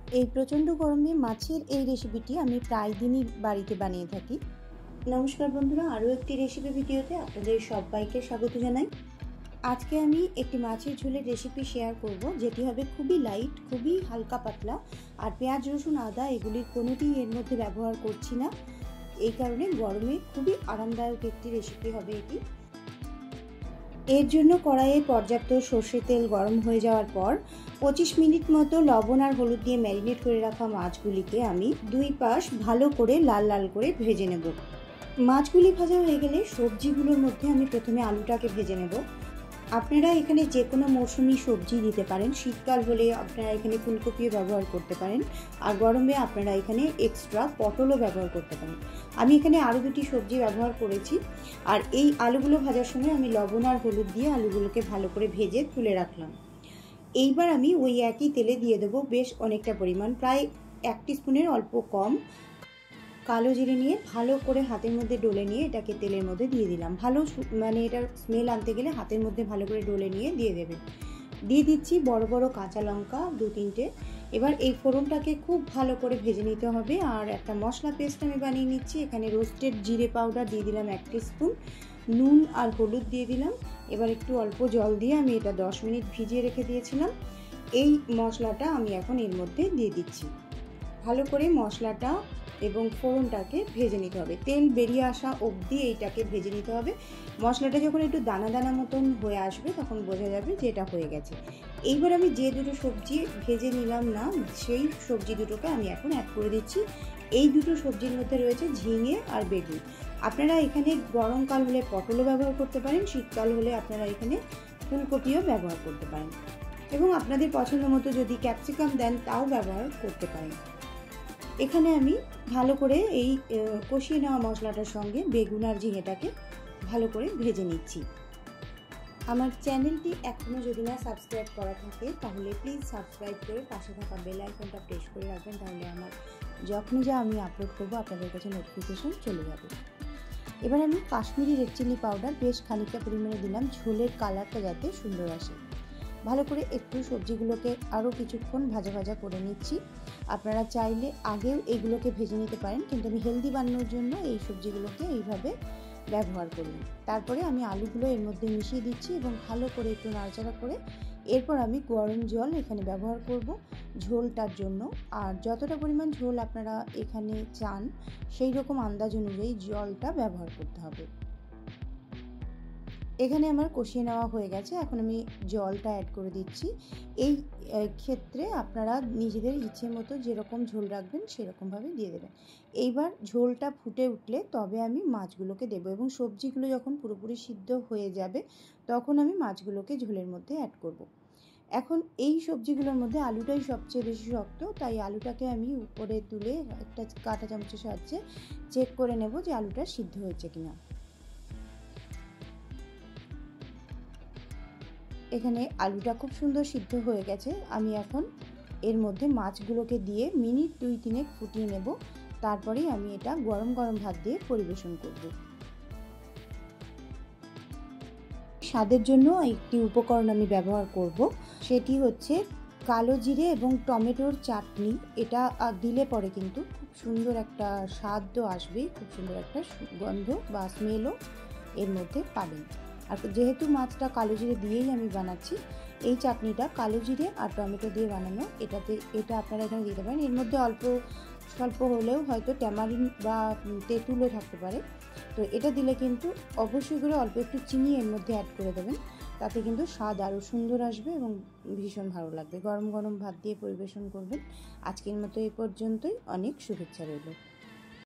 এই প্রচণ্ড গরমে মাছের এই রেসিপিটি আমি প্রায় দিনই বাড়িতে বানিয়ে থাকি। নমস্কার বন্ধুরা, আরও একটি রেসিপি ভিডিওতে আপনাদের সবাইকে স্বাগত জানাই। আজকে আমি একটি মাছের ঝোলের রেসিপি শেয়ার করব, যেটি হবে খুবই লাইট, খুবই হালকা পাতলা, আর পেঁয়াজ রসুন আদা এগুলির কোনোটি এর মধ্যে ব্যবহার করছি না। এই কারণে গরমে খুবই আরামদায়ক একটি রেসিপি হবে এটি। এর জন্য কড়াইয়ে পর্যাপ্ত সর্ষের তেল গরম হয়ে যাওয়ার পর 25 মিনিট মতো লবণ আর হলুদ দিয়ে ম্যারিনেট করে রাখা মাছগুলিকে আমি দুই পাশ ভালো করে লাল লাল করে ভেজে নেব। মাছগুলি ভাজা হয়ে গেলে সবজিগুলোর মধ্যে আমি প্রথমে আলুটাকে ভেজে নেব। আপনারা এখানে যে কোনো মৌসুমি সবজি দিতে পারেন। শীতকাল হলে আপনারা এখানে ফুলকপিও ব্যবহার করতে পারেন, আর গরমে আপনারা এখানে এক্সট্রা পটলও ব্যবহার করতে পারেন। আমি এখানে আরও দুটি সবজি ব্যবহার করেছি। আর এই আলুগুলো ভাজার সময় আমি লবণ আর হলুদ দিয়ে আলুগুলোকে ভালো করে ভেজে তুলে রাখলাম। এইবার আমি ওই একই তেলে দিয়ে দেবো বেশ অনেকটা পরিমাণ, প্রায় 1 টিস্পুনের অল্প কম কালো জিরে নিয়ে ভালো করে হাতের মধ্যে ডলে নিয়ে এটাকে তেলের মধ্যে দিয়ে দিলাম। ভালো এটার স্মেল আনতে গেলে হাতের মধ্যে ভালো করে ডলে নিয়ে দিয়ে দেবেন। দিয়ে দিচ্ছি বড় বড় কাঁচা লঙ্কা 2-3টে। এবার এই ফোড়নটাকে খুব ভালো করে ভেজে নিতে হবে। আর একটা মশলা পেস্ট আমি বানিয়ে নিচ্ছি। এখানে রোস্টেড জিরে পাউডার দিয়ে দিলাম 1 টিস্পুন, নুন আর হলুদ দিয়ে দিলাম। এবার একটু অল্প জল দিয়ে আমি এটা 10 মিনিট ভিজিয়ে রেখে দিয়েছিলাম। এই মশলাটা আমি এখন এর মধ্যে দিয়ে দিচ্ছি। ভালো করে মশলাটা এবং ফোড়নটাকে ভেজে নিতে হবে। তেল বেরিয়ে আসা অবধি এইটাকে ভেজে নিতে হবে। মশলাটা যখন একটু দানা দানা মতন হয়ে আসবে তখন বোঝা যাবে যে এটা হয়ে গেছে। এইবার আমি যে দুটো সবজি ভেজে নিলাম না, সেই সবজি দুটোকে আমি এখন অ্যাড করে দিচ্ছি। এই দুটো সবজির মধ্যে রয়েছে ঝিঙে আর বেগুন। আপনারা এখানে গরমকাল হলে পটলও ব্যবহার করতে পারেন, শীতকাল হলে আপনারা এখানে ফুলকপিও ব্যবহার করতে পারেন, এবং আপনাদের পছন্দ মতো যদি ক্যাপসিকাম দেন তাও ব্যবহার করতে পারেন। এখানে আমি ভালো করে এই কষিয়ে নেওয়া মশলাটার সঙ্গে বেগুন আর ঝিঙেটাকে ভালো করে ভেজে নিচ্ছি। আমার চ্যানেলটি এখনও যদি না সাবস্ক্রাইব করা থাকে তাহলে প্লিজ সাবস্ক্রাইব করে পাশে থাকা বেল আইকনটা প্রেস করে রাখবেন, তাহলে আমার যখনই যা আমি আপলোড করবো আপনাদের কাছে নোটিফিকেশন চলে যাবে। এবার আমি কাশ্মীরি রেড চিলি পাউডার বেশ খানিকটা পরিমাণে দিলাম, ঝোলের কালারটা যাতে সুন্দর আসে। ভালো করে একটু সবজিগুলোকে আরও কিছুক্ষণ ভাজা ভাজা করে নিচ্ছি। আপনারা চাইলে আগেও এগুলোকে ভেজে নিতে পারেন, কিন্তু আমি হেলদি বানানোর জন্য এই সবজিগুলোকে এইভাবে ব্যবহার করলাম। তারপরে আমি আলুগুলো এর মধ্যে মিশিয়ে দিচ্ছি এবং ভালো করে একটু নাড়াচাড়া করে এরপর আমি গরম জল এখানে ব্যবহার করব ঝোলটার জন্য। আর যতটা পরিমাণ ঝোল আপনারা এখানে চান সেই রকম আন্দাজ অনুযায়ী জলটা ব্যবহার করতে হবে। এখানে আমার কষিয়ে নেওয়া হয়ে গেছে, এখন আমি জলটা অ্যাড করে দিচ্ছি। এই ক্ষেত্রে আপনারা নিজেদের ইচ্ছে মতো যেরকম ঝোল রাখবেন সেরকমভাবে দিয়ে দেবেন। এইবার ঝোলটা ফুটে উঠলে তবে আমি মাছগুলোকে দেবো, এবং সবজিগুলো যখন পুরোপুরি সিদ্ধ হয়ে যাবে তখন আমি মাছগুলোকে ঝোলের মধ্যে অ্যাড করব। এখন এই সবজিগুলোর মধ্যে আলুটাই সবচেয়ে বেশি শক্ত, তাই আলুটাকে আমি উপরে তুলে একটা কাঁটা চামচের সাহায্যে চেক করে নেব যে আলুটা সিদ্ধ হয়েছে কিনা। এখানে আলুটা খুব সুন্দর সিদ্ধ হয়ে গেছে। আমি এখন এর মধ্যে মাছগুলোকে দিয়ে মিনিট 2-3 ফুটিয়ে নেব। তারপরেই আমি এটা গরম গরম ভাত দিয়ে পরিবেশন করব। স্বাদের জন্য একটি উপকরণ আমি ব্যবহার করব, সেটি হচ্ছে কালো জিরে এবং টমেটোর চাটনি। এটা দিলে পরে কিন্তু খুব সুন্দর একটা স্বাদ আসবে, খুব সুন্দর একটা গন্ধ বা স্মেলও এর মধ্যে পাবেন। আর যেহেতু মাছটা কালো জিরে দিয়েই আমি বানাচ্ছি, এই চাটনিটা কালো জিরে আর টমেটো দিয়ে বানানো। এটা আপনারা এখানে দিতে পারেন। এর মধ্যে অল্প স্বল্প হলেও হয়তো ট্যামারিন বা তেঁতুলও থাকতে পারে। তো এটা দিলে কিন্তু অবশ্যই করে অল্প একটু চিনি এর মধ্যে অ্যাড করে দেবেন, তাতে কিন্তু স্বাদ আরও সুন্দর আসবে এবং ভীষণ ভালো লাগবে। গরম গরম ভাত দিয়ে পরিবেশন করবেন। আজকের মতো এই পর্যন্তই। অনেক শুভেচ্ছা রইল।